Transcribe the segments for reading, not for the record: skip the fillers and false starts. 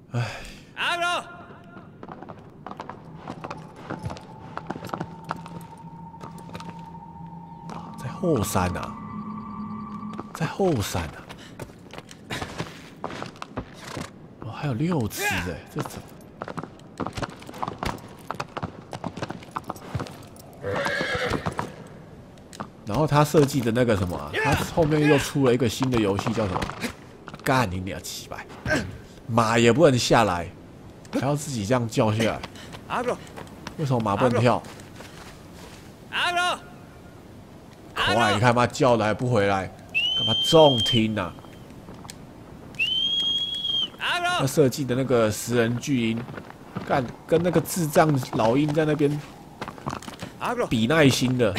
唉，在后山啊，在后山啊。哦，还有6只哎，这怎么？ 然后他设计的那个什么、啊，他后面又出了一个新的游戏，叫什么？干你娘鸡掰！马也不能下来，还要自己这样叫下来。为什么马不能跳？快，你看妈叫了还不回来，干嘛重听啊？他设计的那个食人巨鹰，干跟那个智障老鹰在那边比耐心的。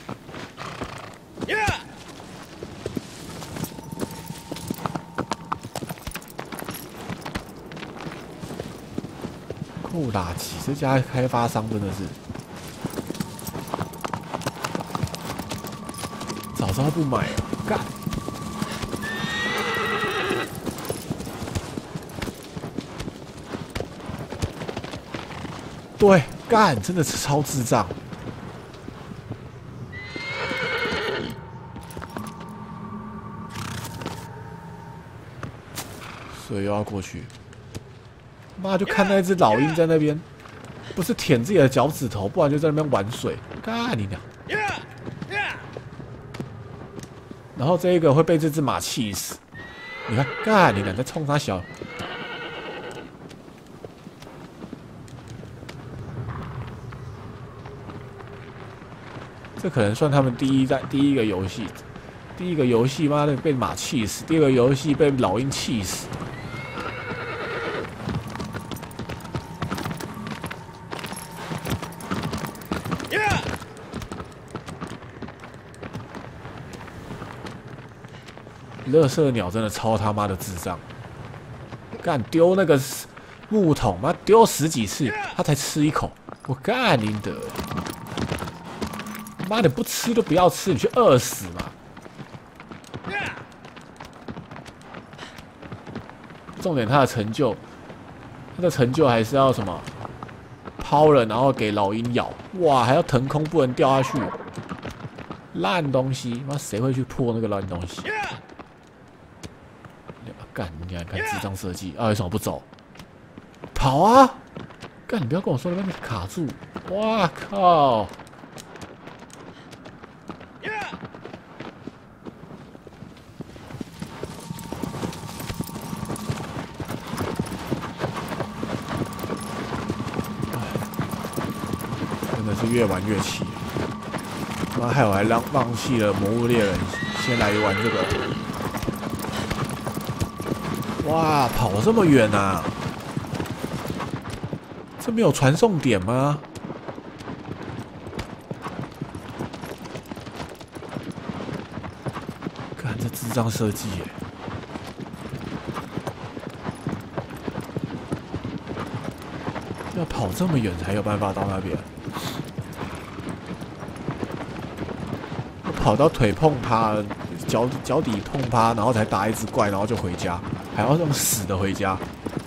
酷垃圾，这家开发商真的是，早知道不买了，干！对，干，真的是超智障。所以又要过去。 妈就看那只老鹰在那边，不是舔自己的脚趾头，不然就在那边玩水。干你娘！然后这一个会被这只马气死。你看，干你娘在冲他小。这可能算他们第一个游戏。第一个游戏妈的被马气死，第二个游戏被老鹰气死。 垃圾鸟真的超他妈的智障！干丢那个木桶，妈丢10几次，他才吃一口。我干你的！妈的不吃就不要吃，你去饿死嘛！重点他的成就，还是要什么？抛了，然后给老鹰咬。哇，还要腾空，不能掉下去。烂东西！妈谁会去破那个烂东西？ 干，你看智障设计啊！为什么不走？跑啊！干，你不要跟我说那边卡住！哇靠！真的是越玩越气。妈，害我还放弃了《魔物猎人》，先来玩这个。 哇，跑这么远啊！这没有传送点吗？看这智障设计耶！要跑这么远才有办法到那边，跑到腿碰趴，脚底碰趴，然后才打一只怪，然后就回家。 还要用死的回家，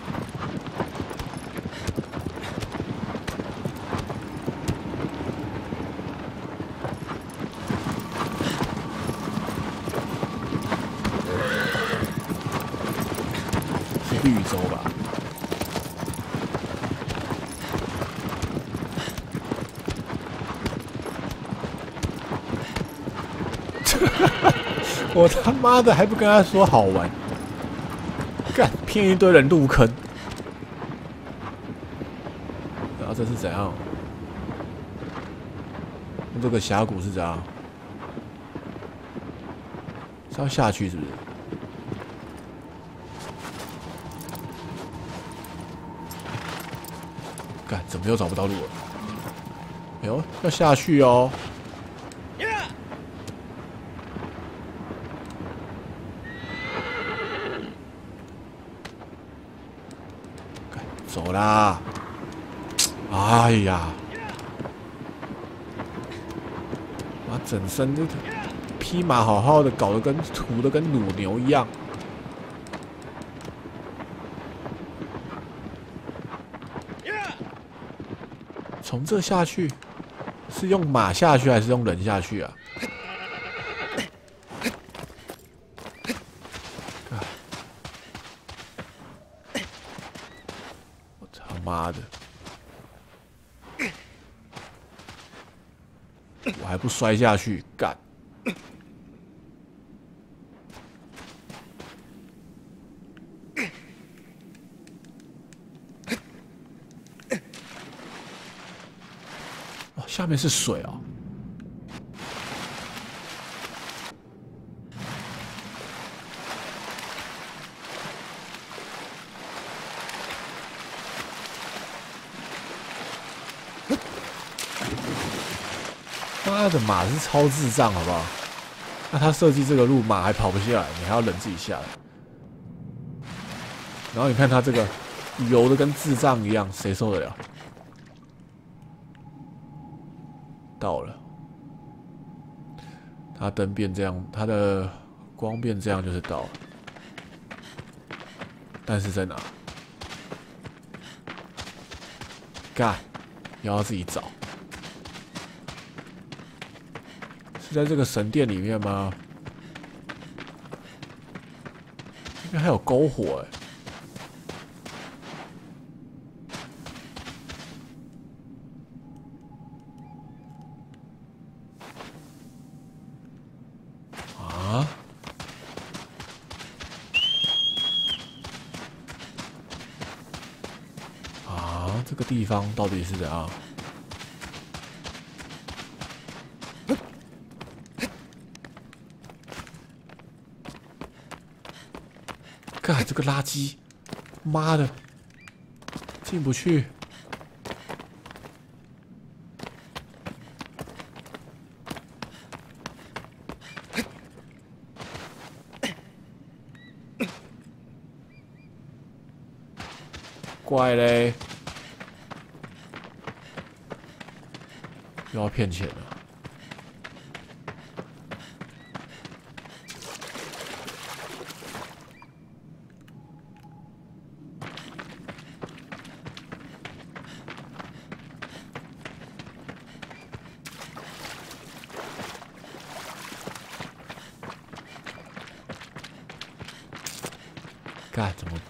是绿洲吧？我他妈的还不跟他说好玩。 干，骗一堆人入坑，然后这是怎样？这个峡谷是怎样？是要下去是不是？干，怎么又找不到路了？哎呦，要下去哦！走啦！哎呀，妈，整身就匹马好好的，搞得跟涂的跟乳牛一样。 从这下去，是用马下去还是用人下去啊？我他妈的！我还不摔下去，干！哦，下面是水哦。妈的，马是超智障，好不好？那他设计这个路，马还跑不下来，你还要人自己下来。然后你看他这个油的跟智障一样，谁受得了？到了，他灯变这样，他的光变这样就是到了。但是在哪？干，要自己找。是在这个神殿里面吗？这边还有篝火这个地方到底是怎样？干这个垃圾！妈的，进不去。怪嘞！又要骗钱了。干怎么？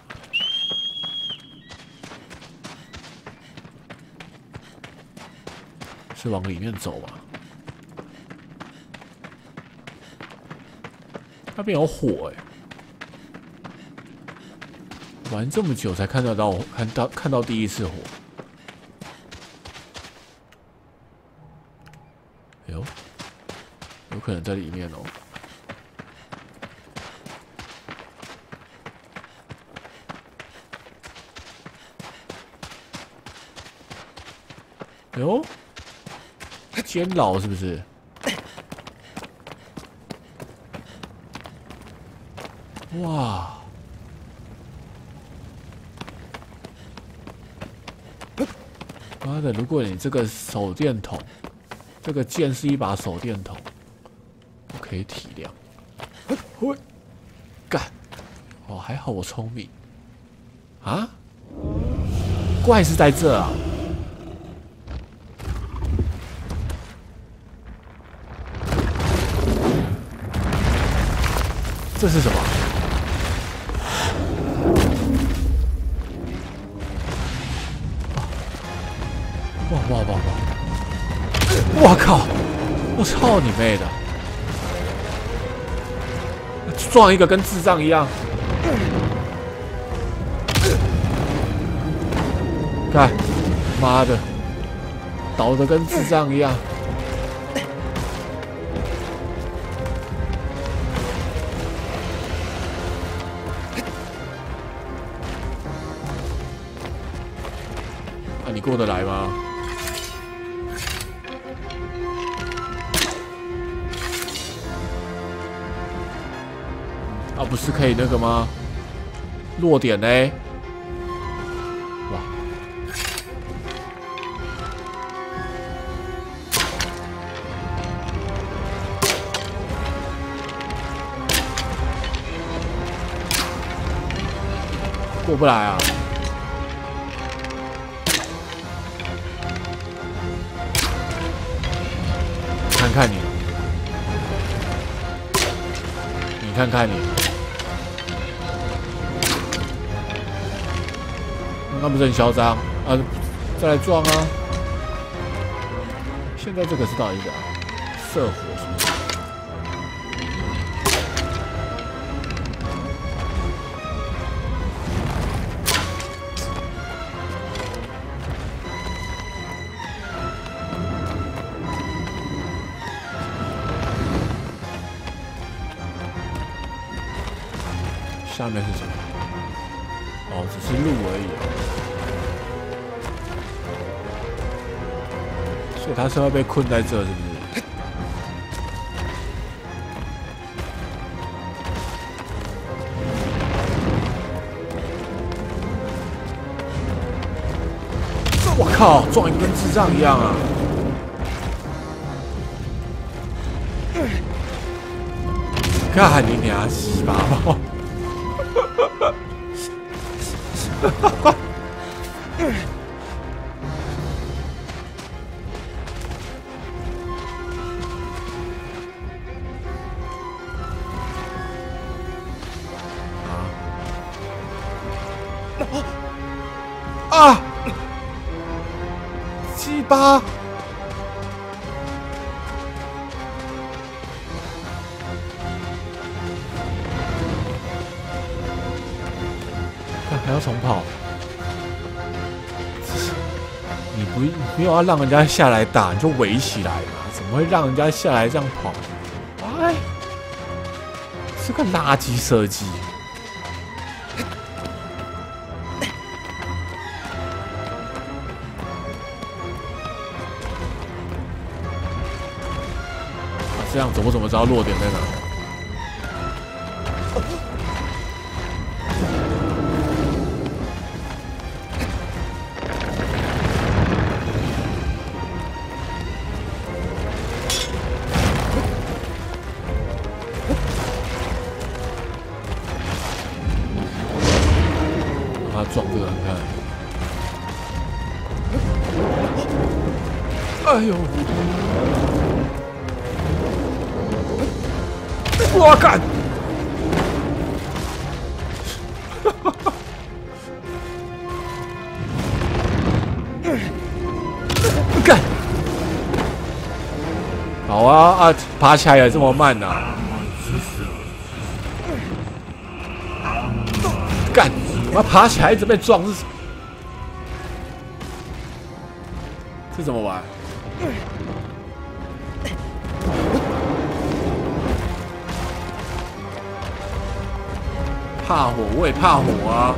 是往里面走吗？那边有火玩这么久才看到第一次火。哎呦，有可能在里面哦。哎呦，监牢是不是？哇！妈的！如果你这个手电筒，这个剑是一把手电筒，我可以体谅。喂，干！哦，还好我聪明。啊？怪是在这啊！这是什么？哇！我靠！我操你妹的！撞一个跟智障一样。看，妈的，倒的跟智障一样。你过得来吗？啊，不是可以那个吗？落点呢？哇！过不来啊！ 看看你，你看看你，那不是很嚣张啊？再来撞啊！现在这个是到底是啥？射火是不是？下面是什么？哦，只是路而已。所以他是会被困在这，是不是？我靠，撞一个跟智障一样啊！干你娘，洗把包！啊！鸡巴！还要重跑？你不要让人家下来打，你就围起来嘛！怎么会让人家下来这样跑？哎，是个垃圾设计。这样我怎么知道落点在哪？让他撞这个看看。哎呦！我干！干！好啊，爬起来也这么慢呐、啊！干！我爬起来一直被撞，是怎么玩？怕火，我也怕火啊！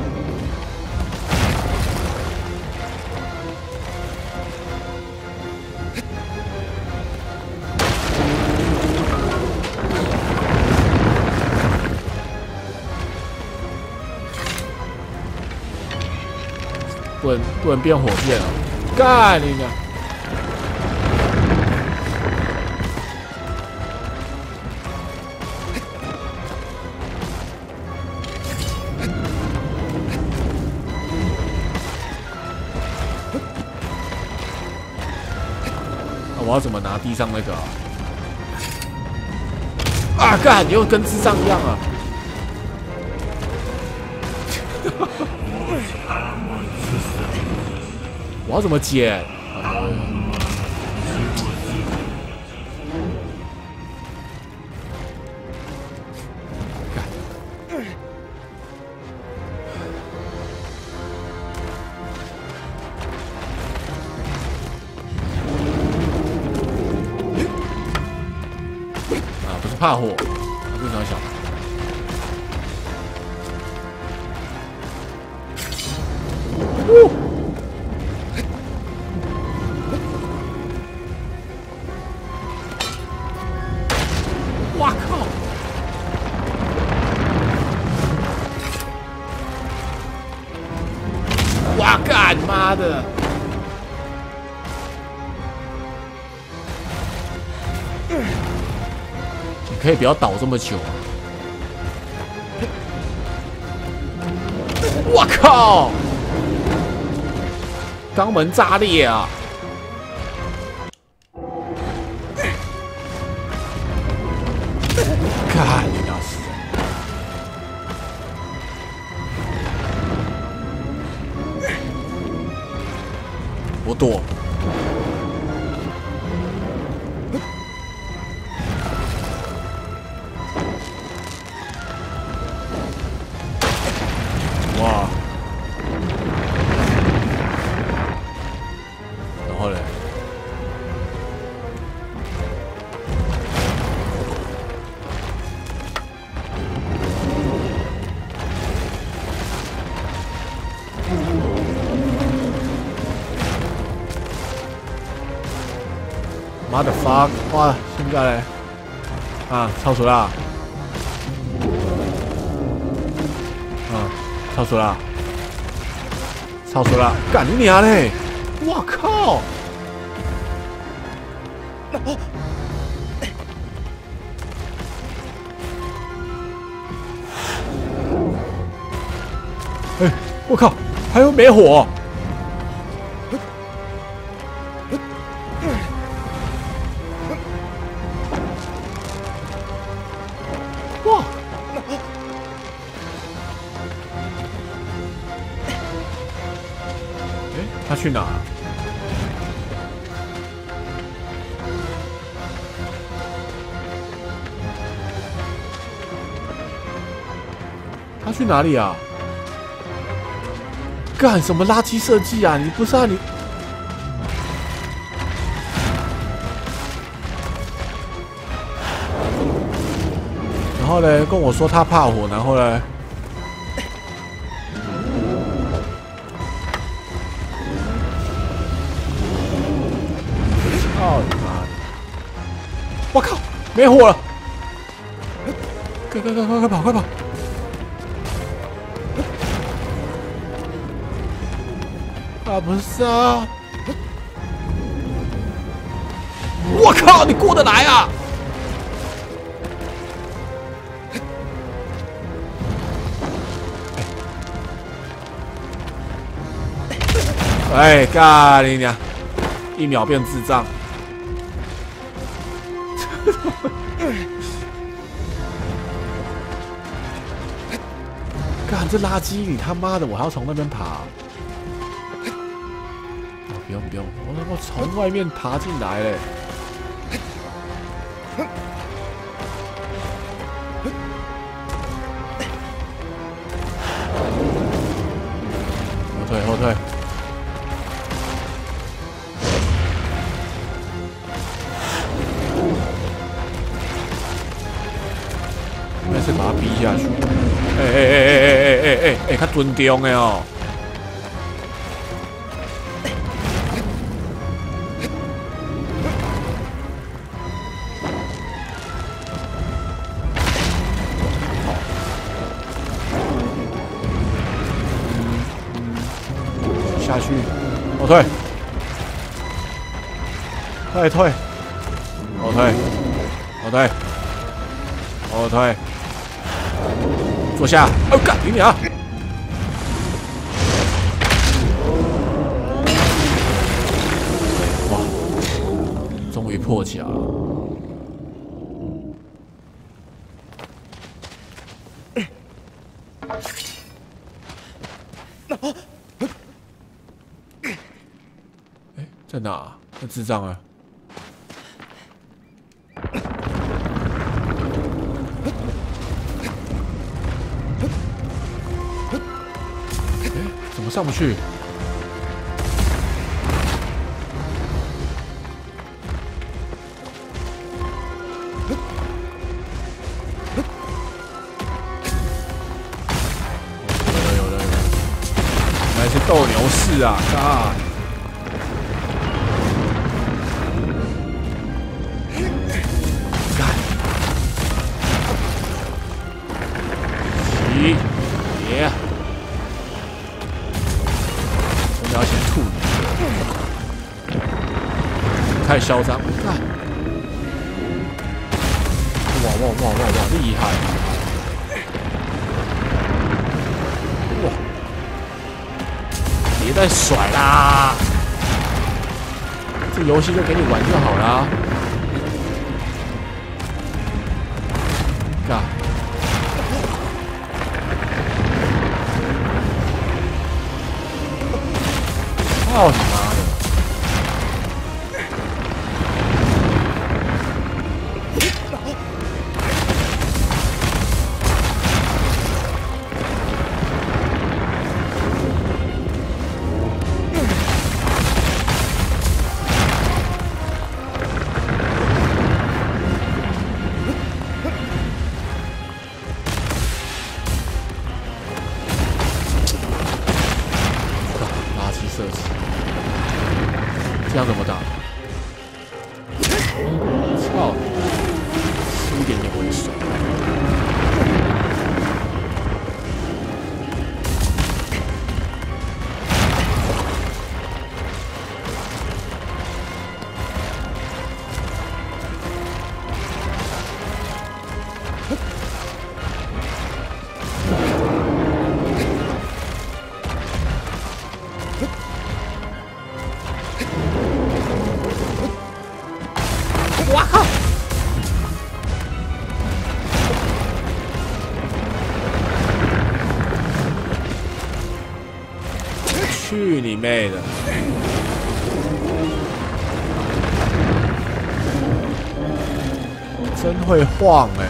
不能变火箭啊！干你娘！我要怎么拿地上那个啊？啊！干，你又跟智障一样啊！我要怎么捡？不是怕火，不想小。哇靠！哇干妈的！你可以不要倒这么久啊！我靠！肛门炸裂啊！ 我躲。哇！然后嘞？妈的 fuck！ 哇，现在嘞，啊，超速啦！超速啦！超速啦！干你娘嘞！我靠！哎，我靠！还有没火！哇！哎，他去哪儿？他去哪里啊？干什么垃圾设计啊！你不是啊你？然后呢，跟我说他怕火，然后呢？操你妈的！我靠，没火了！快跑！快跑！啊，不是啊！我靠，你过得来啊！哎，干你娘！1秒变智障！干这垃圾！你他妈的，我还要从那边爬！不用，我从外面爬进来嘞！后退！应该是把他逼下去。哎，他蹲中的哦。下去，后退，退，后退，坐下。哦，干你娘！哇，终于破甲了。在哪？那智障啊！怎么上不去？有了！原来是斗牛士啊！啊！别！真的要先吐你！太嚣张！看！哇！厉害！哇！别再甩啦！这游戏就给你玩就好啦。干！操你妈的！ 这样怎么打？操！吃一点点为爽。哇靠！去你妹的！真会晃哎、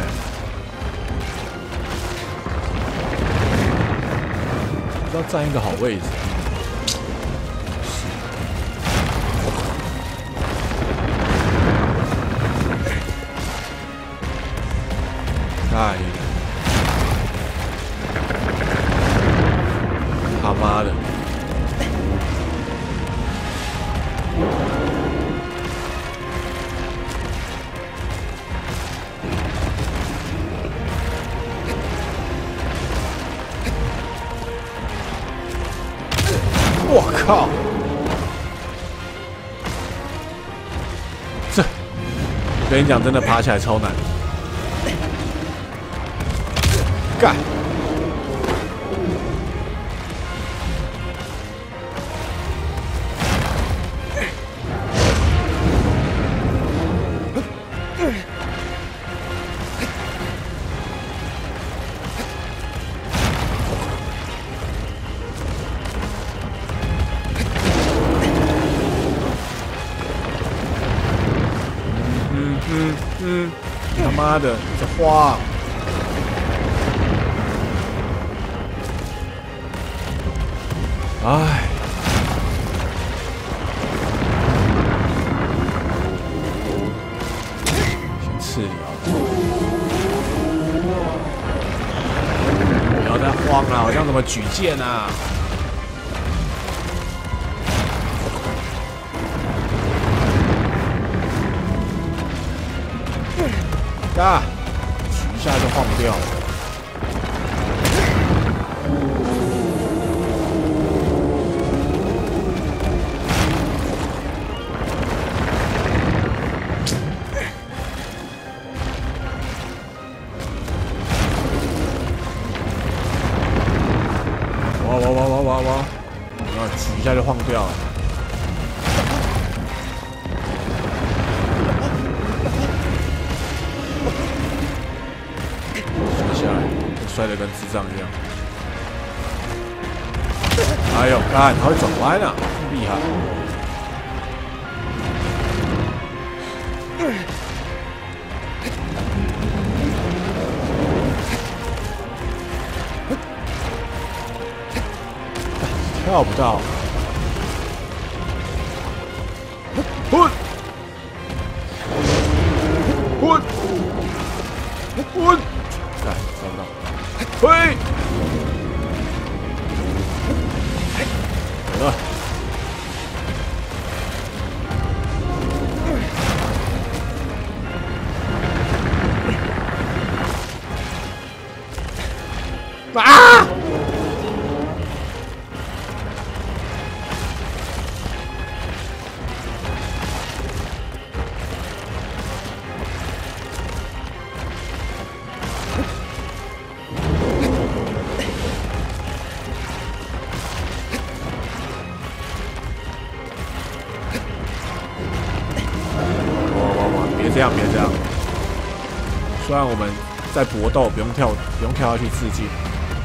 不知道站一个好位置。哎，他妈的！我靠！这，我跟你讲，真的爬起来超难。干！他妈的，这晃！哎，先吃你啊！不要再晃了，我这样怎么举剑啊？啊！举一下就晃掉了。哇！然后举一下就晃掉了。摔下来，摔得跟智障一样。哎呦，看他会转弯啊，厉害！跳不到。滚！滚！滚！看，抓不到。嘿！有了。啊！别这样。虽然我们在搏斗，不用跳下去刺激。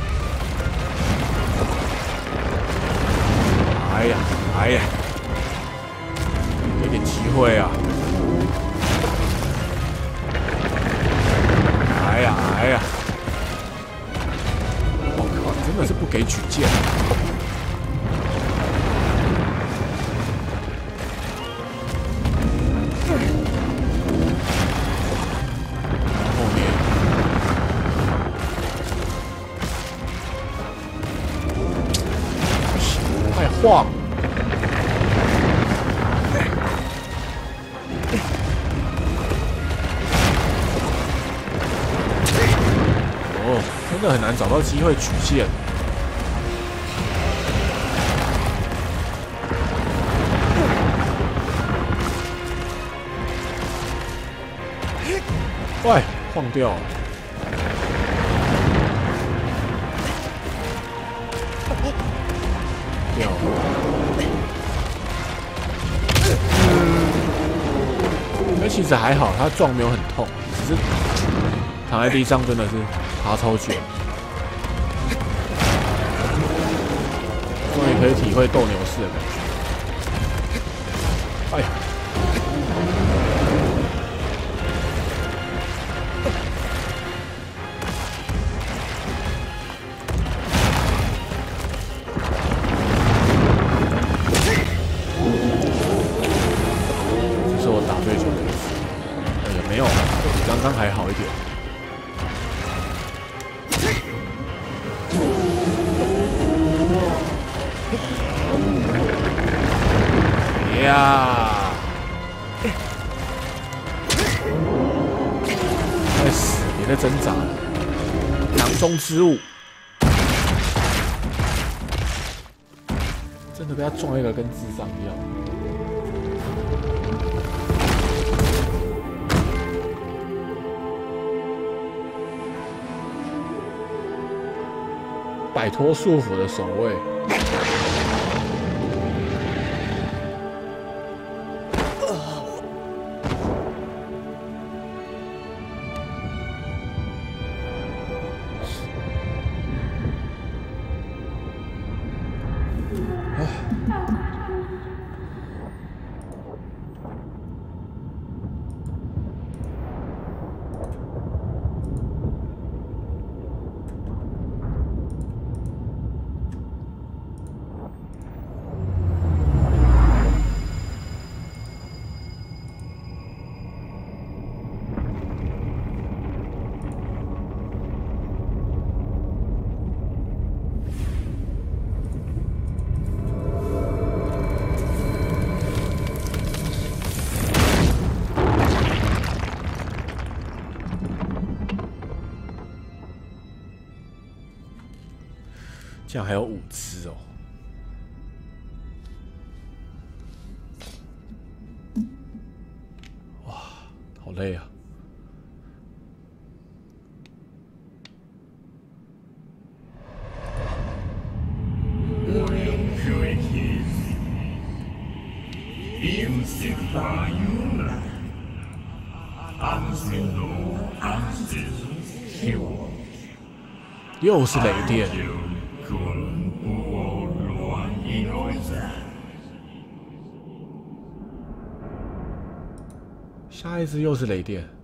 哎呀，给点机会啊！哎呀！我靠，真的是不给举剑。晃！ 真的很难找到机会曲线。喂，晃掉了。掉了。那其实还好，他撞没有很痛，只是躺在地上真的是爬超久。终于可以体会斗牛士的感觉。哎呀！这是我打最久的一次。也没有，比刚刚还好一点。呀！快死！别再挣扎了，囊中之物。真的被他撞一个跟智障一样。摆脱束缚的守卫。这样还有5只哦！哇，好累啊！又是雷电。下一只又是雷电。